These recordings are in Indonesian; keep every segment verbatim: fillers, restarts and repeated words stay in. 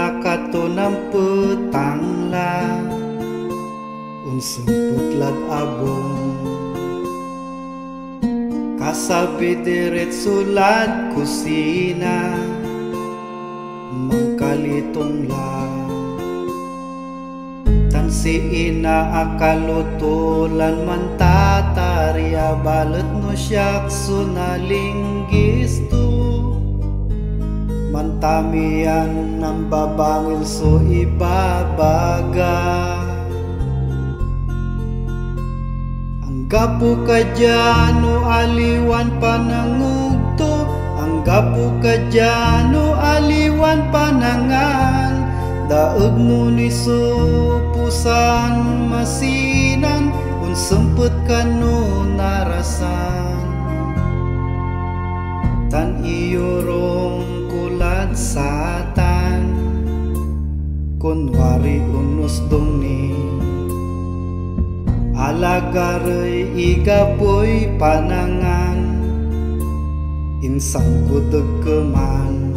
nakatunang petangla unseng putlat abong kasabi deret sulat kusina mangkalitong la tan si ina akalutulan mantatarya balet no syak sunalinggistu mantamian ng babangil so ibabaga ang gapu kadyano aliwan panangugto ang gapu kadyano aliwan panangan daeg mo ni supusan masinan kung sempet kanu narasan tan iyorong kulat satan kunwari unus dongni alagaray igapoy panangan insang kudegkeman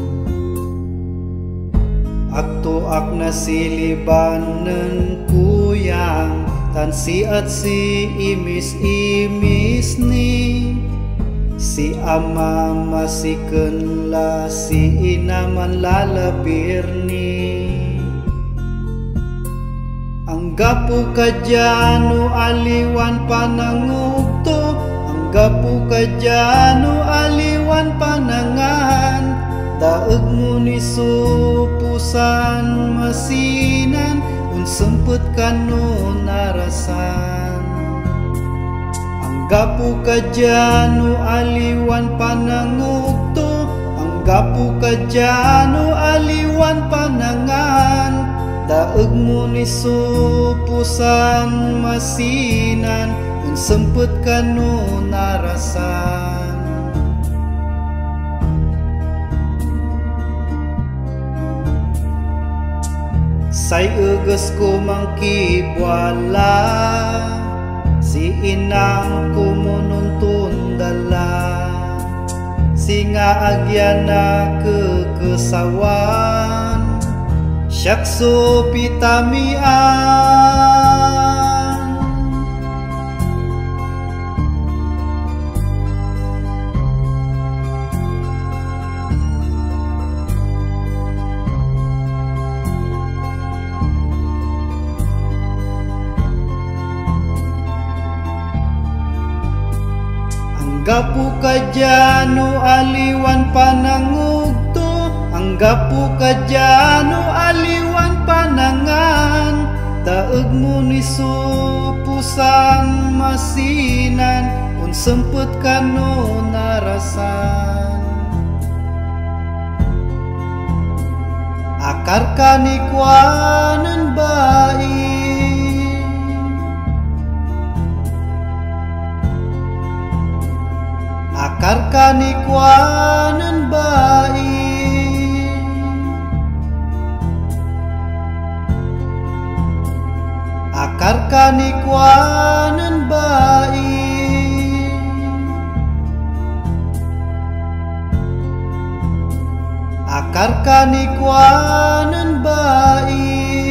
aktuak na silibanen kuyang tan siat si imis-imis ni si ama masikeun la si ina man lalabir ni ang gapu kadyano aliwan panangugto ang gapu kadyano aliwan panangan daeg mo ni supusan masinan un sempet kanu narasan ang gapu kadyano aliwan panangugto ang gapu kadyano aliwan panangan daeg mo ni supusan masinan un sempet kanu narasan say eges ko mangkibwala si inang kumununtun dala singa agyana kekesawan syakso pitamian gapu kadyano aliwan panangugto ang gapu kadyano aliwan panangan daeg mo ni supusan masinan un sempet kanu narasan akar kanikwanen bai akar kanikwanen bai akar kanikwanen bai akar kanikwanen bai